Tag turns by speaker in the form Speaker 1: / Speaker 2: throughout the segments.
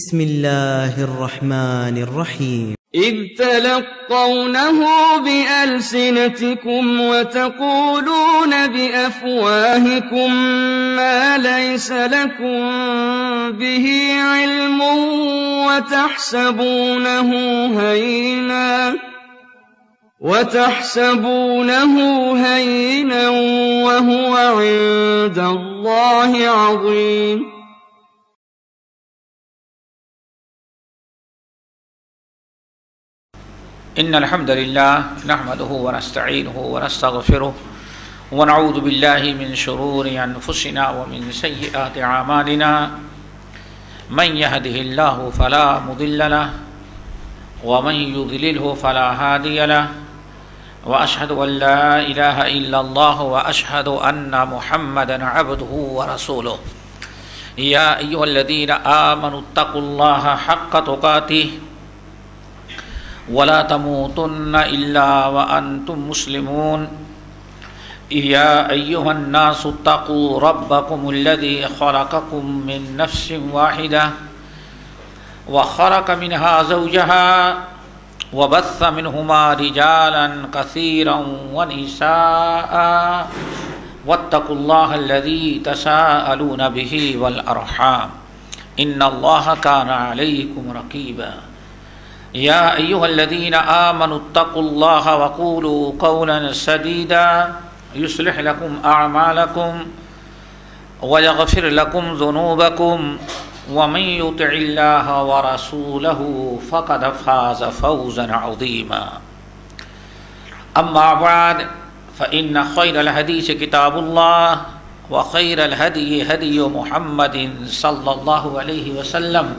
Speaker 1: بسم الله الرحمن الرحيم
Speaker 2: إذ تلقونه بألسنتكم وتقولون بأفواهكم ما ليس لكم به علم وتحسبونه هينا وهو عند الله عظيم.
Speaker 3: إن الحمد لله نحمده ونستعينه ونستغفره ونعوذ بالله من شرور أنفسنا ومن سيئات أعمالنا من يهده الله فلا مضل له ومن يضلله فلا هادي له وأشهد أن لا إله إلا الله وأشهد أن محمدا عبده ورسوله. يا أيها الذين آمنوا اتقوا الله حق تقاته ولا تموتن إلا وأنتم مسلمون. يا أيها الناس اتقوا ربكم الذي خلقكم من نفس واحدة وخلق منها زوجها وبث منهما رجالا كثيرا ونساء واتقوا الله الذي تساءلون به والأرحام إن الله كان عليكم رقيبا. يا أيها الذين آمنوا اتقوا الله وقولوا قولا سديدا يصلح لكم أعمالكم ويغفر لكم ذنوبكم ومن يطع الله ورسوله فقد فاز فوزا عظيما. أما بعد فإن خير الحديث كتاب الله وخير الهدي هدي محمد صلى الله عليه وسلم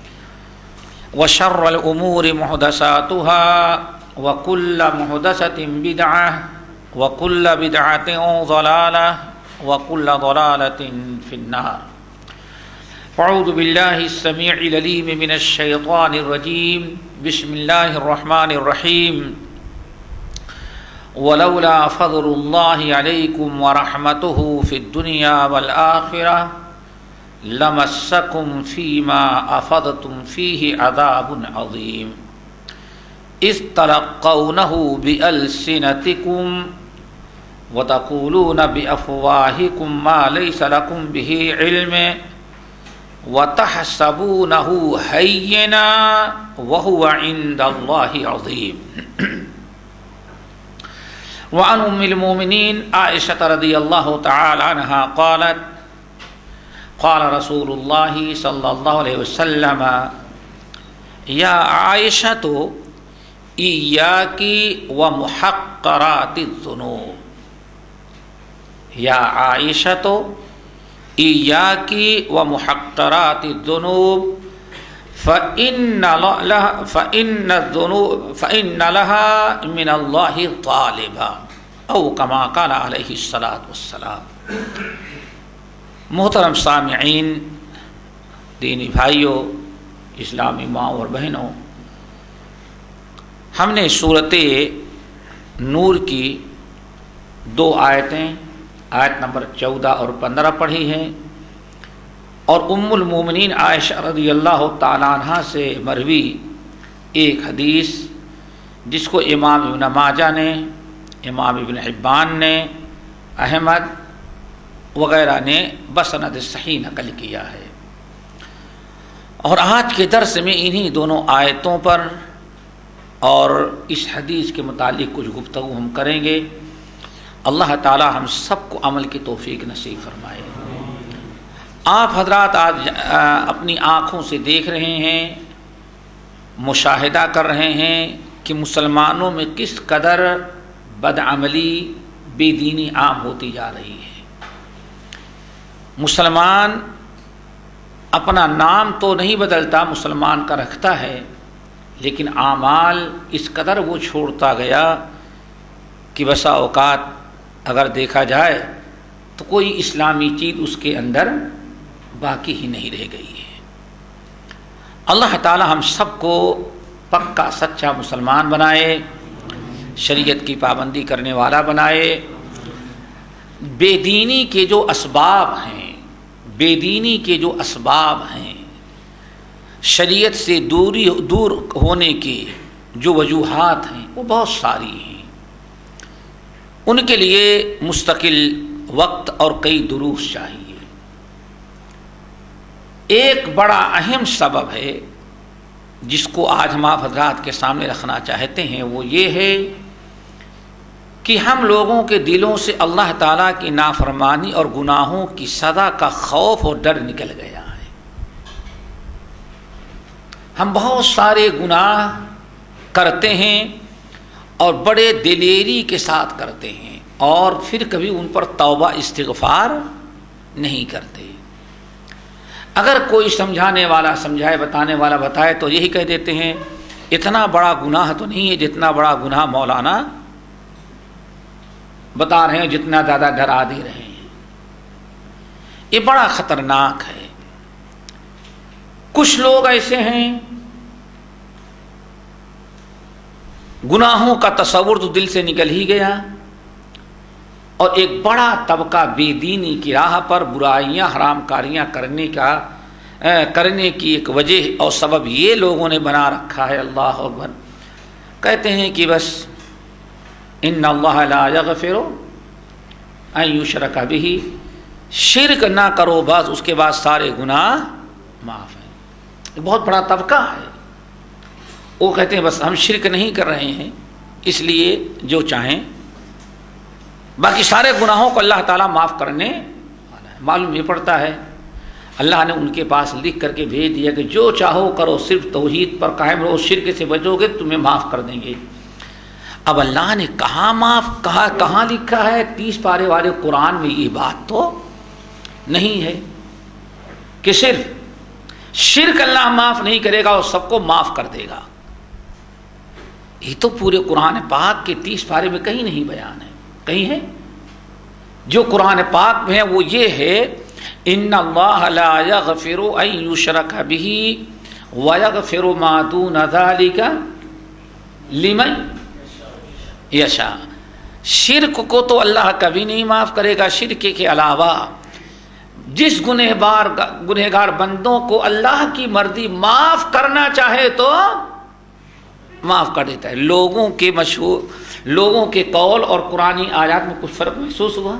Speaker 3: وشر الأمور محدثاتها وكل محدثة بدعة وكل بدعة ضلالة وكل ضلالة في النار. فأعوذ بالله السميع العليم من الشيطان الرجيم. بسم الله الرحمن الرحيم. ولولا فضل الله عليكم ورحمته في الدنيا والآخرة لمسكم فيما أفضتم فيه عذاب عظيم. إذ تلقونه بألسنتكم وتقولون بأفواهكم ما ليس لكم به علم وتحسبونه هينا وهو عند الله عظيم. وعن أم المؤمنين عائشة رضي الله تعالى عنها قالت قال رسول الله صلى الله عليه وسلم يا عائشة إياك ومحقرات الذنوب. يا عائشة إياك ومحقرات الذنوب فإن لها من الله طالبا أو كما قال عليه الصلاة والسلام. محترم سامعین، دینی بھائیوں، اسلامی ماں اور بہنوں، ہم نے سورۃ نور کی 2 آیتیں آیت نمبر 14 اور 15 پڑھی ہیں اور ام المومنین عائشہ رضی اللہ تعالیٰ عنہ سے مروی ایک حدیث جس کو امام ابن ماجہ نے، امام ابن حبان نے، احمد وغیرہ نے بسند صحیح نقل کیا ہے. اور آج کے درس میں انہی دونوں آیتوں پر اور اس حدیث کے متعلق کچھ گفتگو ہم کریں گے. اللہ تعالی ہم سب کو عمل کی توفیق نصیب فرمائے. آپ حضرات آج اپنی آنکھوں سے دیکھ رہے ہیں، مشاہدہ کر رہے ہیں کہ مسلمانوں میں کس قدر بدعملی، بے دینی عام ہوتی جا رہی ہے. مسلمان اپنا نام تو نہیں بدلتا، مسلمان کا رکھتا ہے، لیکن اعمال اس قدر وہ چھوڑتا گیا کہ بسا اوقات اگر دیکھا جائے تو کوئی اسلامی چیز اس کے اندر باقی ہی نہیں رہ گئی ہے. اللہ تعالی ہم سب کو پکا سچا مسلمان بنائے، شریعت کی پابندی کرنے والا بنائے. بے دینی کے جو اسباب ہیں، شریعت سے دور ہونے کی جو وجوہات ہیں وہ بہت ساری ہیں، ان کے لیے مستقل وقت اور کئی دروس چاہیے۔ ایک بڑا اہم سبب ہے جس کو آج ہم آپ حضرات کے سامنے رکھنا چاہتے ہیں، وہ یہ ہے کہ ہم لوگوں کے دلوں سے اللہ تعالیٰ کی نافرمانی اور گناہوں کی سزا کا خوف اور ڈر نکل گیا ہے۔ ہم بہت سارے گناہ کرتے ہیں اور بڑے دلیری کے ساتھ کرتے ہیں، اور پھر کبھی ان پر توبہ استغفار نہیں کرتے۔ اگر کوئی سمجھانے والا سمجھائے، بتانے والا بتائے تو یہی کہہ دیتے ہیں اتنا بڑا گناہ تو نہیں ہے جتنا بڑا گناہ مولانا بتا رہے ہیں، جتنا زیادہ ڈرا دے رہے ہیں۔ یہ بڑا خطرناک ہے۔ کچھ لوگ ایسے ہیں گناہوں کا تصور تو دل سے نکل ہی گیا، اور ایک بڑا طبقہ بے دینی کی راہ پر برائیاں حرام کاریاں کرنے کی ایک وجہ اور سبب یہ لوگوں نے بنا رکھا ہے۔ اللہ اکبر، کہتے ہیں کہ بس ان اللہ لا یغفر ان یشرک بہ، شرک نہ کرو بس، اس کے بعد سارے گناہ معاف ہیں۔ ایک بہت بڑا طبقہ ہے، وہ کہتے ہیں بس ہم شرک نہیں کر رہے ہیں اس لیے جو چاہیں، باقی سارے گناہوں کو اللہ تعالیٰ معاف کرنے والا ہے۔ معلوم یہ پڑتا ہے اللہ نے ان کے پاس لکھ کر کے بھیج دیا کہ جو چاہو کرو، صرف توحید پر قائم رہو، شرک سے بچو گے تمہیں معاف کر دیں گے۔ اب اللہ نے کہاں معاف کہاں لکھا ہے؟ 30 پارے والے قرآن میں یہ بات تو نہیں ہے کہ صرف شرک اللہ معاف نہیں کرے گا اور سب کو معاف کر دے گا۔ یہ تو پورے قرآن پاک کے 30 پارے میں کہیں نہیں بیان ہے۔ کہیں ہے جو قرآن پاک میں ہے وہ یہ ہے ان اللہ لا یغفر ان یشرک بہ ویغفر ما دون ذلک لمن یشاء۔ شرک کو تو اللہ کبھی نہیں معاف کرے گا، شرک کے علاوہ جس گنہگار بندوں کو اللہ کی مرضی معاف کرنا چاہے تو معاف کر دیتا ہے۔ لوگوں کے قول اور قرآنی آیات میں کچھ فرق محسوس ہوا؟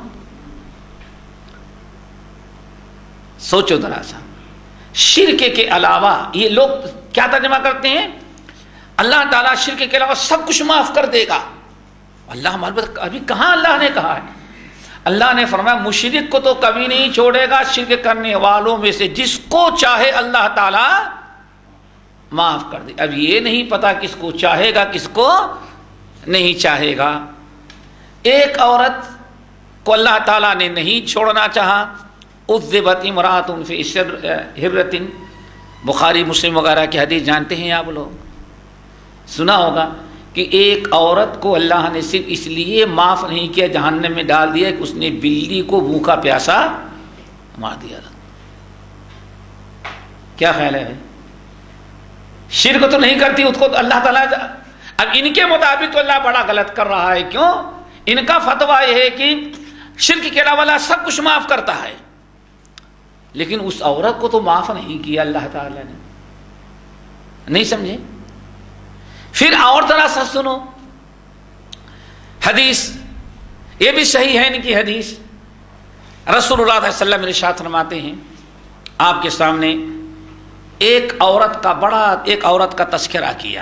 Speaker 3: سوچو ذرا سا۔ شرک کے علاوہ یہ لوگ کیا ترجمہ کرتے ہیں؟ اللہ تعالیٰ شرک کے علاوہ سب کچھ معاف کر دے گا۔ اللہ ابھی کہاں اللہ نے کہا ہے؟ اللہ نے فرمایا مشرک کو تو کبھی نہیں چھوڑے گا، شرک کرنے والوں میں سے جس کو چاہے اللہ تعالیٰ معاف کر دے۔ اب یہ نہیں پتا کس کو چاہے گا کس کو نہیں چاہے گا۔ ایک عورت کو اللہ تعالیٰ نے نہیں چھوڑنا چاہا، عذبت امرأۃ فی ہرۃ، بخاری مسلم وغیرہ کی حدیث جانتے ہیں آپ لوگ، سنا ہوگا کہ ایک عورت کو اللہ نے صرف اس لیے معاف نہیں کیا، جہنم میں ڈال دیا کہ اس نے بلی کو بھوکا پیاسا مار دیا تھا۔ کیا خیال ہے؟ شرک تو نہیں کرتی، اس کو تو اللہ تعالیٰ، اب ان کے مطابق تو اللہ بڑا غلط کر رہا ہے۔ کیوں؟ ان کا فتویٰ یہ ہے کہ شرک کے علاوہ اللہ سب کچھ معاف کرتا ہے، لیکن اس عورت کو تو معاف نہیں کیا اللہ تعالیٰ نے۔ نہیں سمجھے؟ پھر اور طرح سے سنو حدیث، یہ بھی صحیح ہے ان کی حدیث۔ رسول اللہ صلی اللہ علیہ وسلم ارشاد فرماتے ہیں، آپ کے سامنے ایک عورت کا تذکرہ کیا،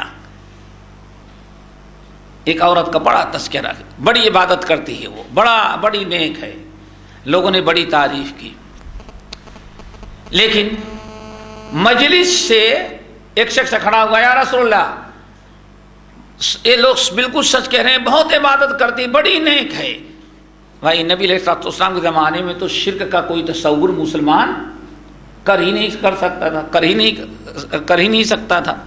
Speaker 3: ایک عورت کا بڑا تذکرہ، بڑی عبادت کرتی ہے، وہ بڑی نیک ہے، لوگوں نے بڑی تعریف کی، لیکن مجلس سے ایک شخص کھڑا ہوا، یا رسول اللہ یہ لوگ بالکل سچ کہہ رہے ہیں، بہت عبادت کرتی، بڑی نیک ہے۔ بھائی نبی علیہ السلام کے زمانے میں تو شرک کا کوئی تصور مسلمان کر ہی نہیں سکتا تھا۔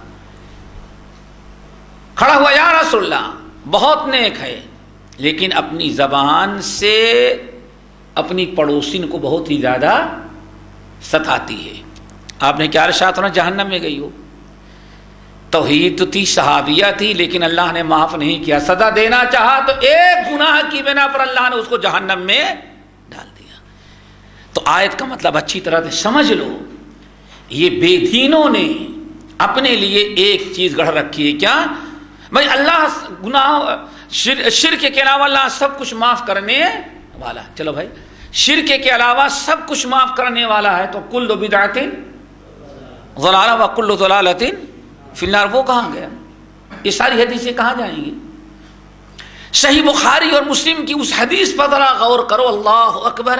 Speaker 3: کھڑا ہوا، یا رسول اللہ بہت نیک ہے، لیکن اپنی زبان سے اپنی پڑوسین کو بہت ہی زیادہ ستاتی ہے۔ آپ نے کیا ارشاد فرمایا؟ جہنم میں گئی ہو۔ توحید تو تھی، صحابیہ تھی، لیکن اللہ نے معاف نہیں کیا، سزا دینا چاہا تو ایک گناہ کی بنا پر اللہ نے اس کو جہنم میں ڈال دیا۔ تو آیت کا مطلب اچھی طرح سے سمجھ لو، یہ بے دینوں نے اپنے لیے ایک چیز گڑھ رکھی ہے، کیا بھائی اللہ گناہ شرک کے علاوہ اللہ سب کچھ معاف کرنے والا ہے. چلو بھائی شرک کے علاوہ سب کچھ معاف کرنے والا ہے تو کل بدعت ضلالہ و کل ضلالۃ فی النار، وہ کہاں گیا؟ یہ ساری حدیثیں کہاں جائیں گی؟ صحیح بخاری اور مسلم کی اس حدیث پر ذرا غور کرو. اللہ اکبر.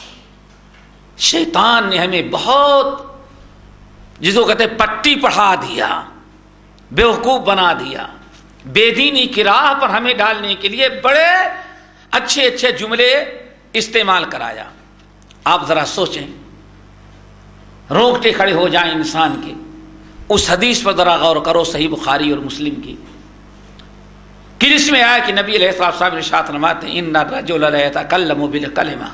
Speaker 3: شیطان نے ہمیں بہت جس کو کہتے پٹی پڑھا دیا، بیوقوف بنا دیا، بے دینی کی راہ پر ہمیں ڈالنے کے لیے بڑے اچھے اچھے جملے استعمال کرایا. آپ ذرا سوچیں، روکتے کھڑے ہو جائیں انسان کے. اس حدیث پر ذرا غور کرو صحیح بخاری اور مسلم کی، کہ جس میں آیا کہ نبی علیہ الصلوۃ والسلام ارشاد فرماتے ہیں ان الرجل لا يتكلم بالکلمہ،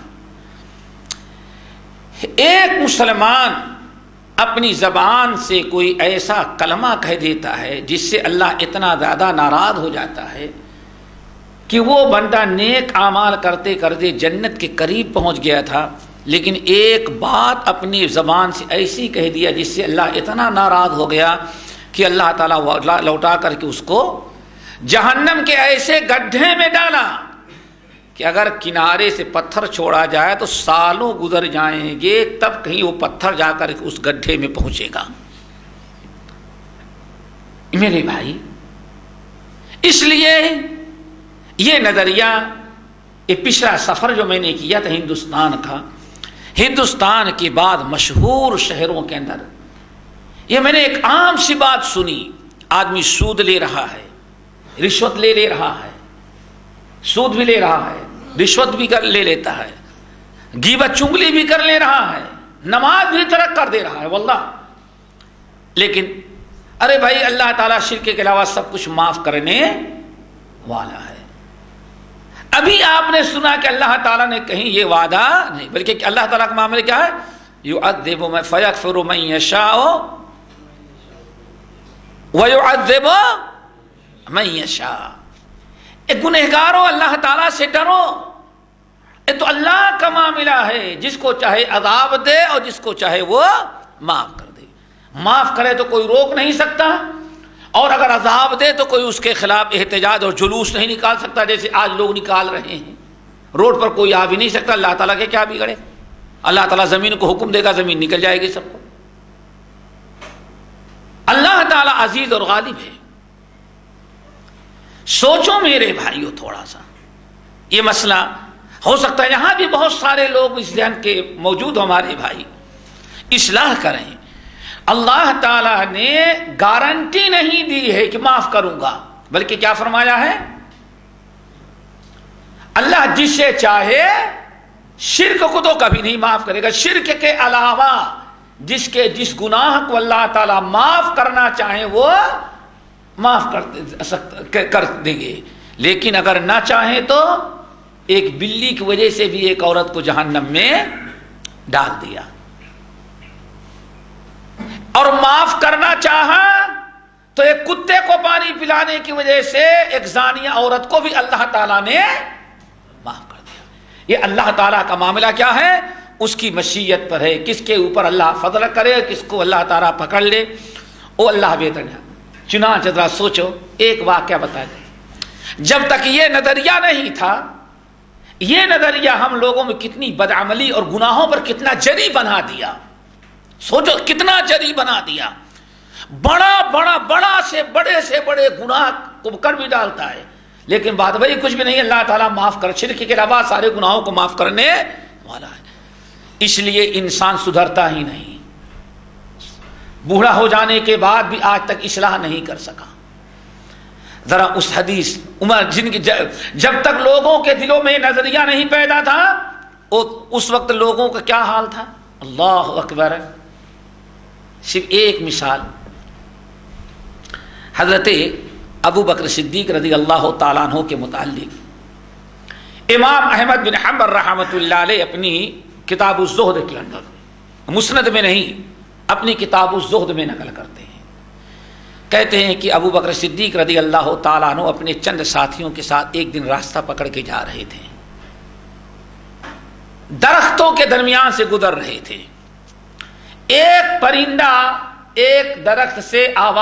Speaker 3: ایک مسلمان اپنی زبان سے کوئی ایسا کلمہ کہہ دیتا ہے جس سے اللہ اتنا زیادہ ناراض ہو جاتا ہے کہ وہ بندہ نیک اعمال کرتے کرتے جنت کے قریب پہنچ گیا تھا، لیکن ایک بات اپنی زبان سے ایسی کہہ دیا جس سے اللہ اتنا ناراض ہو گیا کہ اللہ تعالیٰ لوٹا کر کے اس کو جہنم کے ایسے گڈھے میں ڈالا کہ اگر کنارے سے پتھر چھوڑا جائے تو سالوں گزر جائیں گے تب کہیں وہ پتھر جا کر اس گڈھے میں پہنچے گا. میرے بھائی اس لیے یہ نظریہ، یہ پچھلا سفر جو میں نے کیا تھا ہندوستان کا، ہندوستان کے بعد مشہور شہروں کے اندر یہ میں نے ایک عام سی بات سنی. آدمی سود لے رہا ہے، رشوت لے رہا ہے، سود بھی لے رہا ہے، رشوت بھی لے لیتا ہے، غیبت چغلی بھی کر لے رہا ہے، نماز بھی ترک کر دے رہا ہے واللہ. لیکن ارے بھائی اللہ تعالیٰ شرک کے علاوہ سب کچھ معاف کرنے والا ہے. ابھی آپ نے سنا کہ اللہ تعالیٰ نے کہیں یہ وعدہ نہیں، بلکہ اللہ تعالیٰ کا معاملہ کیا ہے؟ یعذب من فیغفر من یشاء ویعذب من یشاء. گنہگاروں اللہ تعالیٰ سے ڈرو، یہ تو اللہ کا معاملہ ہے، جس کو چاہے عذاب دے اور جس کو چاہے وہ معاف کر دے. معاف کرے تو کوئی روک نہیں سکتا، اور اگر عذاب دے تو کوئی اس کے خلاف احتجاج اور جلوس نہیں نکال سکتا جیسے آج لوگ نکال رہے ہیں. روڈ پر کوئی آ بھی نہیں سکتا. اللہ تعالیٰ کے کیا بگڑے؟ اللہ تعالیٰ زمین کو حکم دے گا، زمین نکل جائے گی سب کو. اللہ تعالیٰ عزیز اور غالب ہے. سوچو میرے بھائیو تھوڑا سا یہ مسئلہ، ہو سکتا ہے یہاں بھی بہت سارے لوگ اس ذہن کے موجود ہمارے بھائی اصلاح کریں. اللہ تعالیٰ نے گارنٹی نہیں دی ہے کہ معاف کروں گا، بلکہ کیا فرمایا ہے؟ اللہ جسے چاہے شرک کو تو کبھی نہیں معاف کرے گا. شرک کے علاوہ جس گناہ کو اللہ تعالیٰ معاف کرنا چاہے وہ معاف کر دیں گے، لیکن اگر نہ چاہیں تو ایک بلی کی وجہ سے بھی ایک عورت کو جہنم میں ڈال دیا، اور معاف کرنا چاہا تو ایک کتے کو پانی پلانے کی وجہ سے ایک زانیہ عورت کو بھی اللہ تعالیٰ نے معاف کر دیا. یہ اللہ تعالیٰ کا معاملہ کیا ہے؟ اس کی مشیت پر ہے، کس کے اوپر اللہ فضل کرے، کس کو اللہ تعالیٰ پکڑ لے، وہ اللہ بہتر ہے. چنانچہ ذرا سوچو، ایک واقعہ بتا دیں. جب تک یہ نظریہ نہیں تھا، یہ نظریہ ہم لوگوں میں کتنی بدعملی اور گناہوں پر کتنا جری بنا دیا. سوچو کتنا جری بنا دیا. بڑا سے بڑے گناہ کو کر بھی ڈالتا ہے، لیکن بات بھائی کچھ بھی نہیں. اللہ تعالیٰ معاف کر، شرک کے علاوہ سارے گناہوں کو معاف کرنے والا ہے. اس لیے انسان سدھرتا ہی نہیں، بوڑھا ہو جانے کے بعد بھی آج تک اصلاح نہیں کر سکا. ذرا اس حدیث عمر جن کی جب تک لوگوں کے دلوں میں نظریہ نہیں پیدا تھا، اس وقت لوگوں کا کیا حال تھا؟ اللہ اکبر. صرف ایک مثال، حضرت ابو بکر صدیق رضی اللہ تعالیٰ عنہ کے متعلق امام احمد بن حنبل رحمۃ اللہ علیہ اپنی کتاب الزہد کے اندر، مسند میں نہیں، اپنی کتاب الزہد میں نقل کرتے ہیں. کہتے ہیں کہ ابو بکر صدیق رضی اللہ تعالیٰ عنہ اپنے چند ساتھیوں کے ساتھ ایک دن راستہ پکڑ کے جا رہے تھے، درختوں کے درمیان سے گزر رہے تھے. ایک پرندہ ایک درخت سے آواز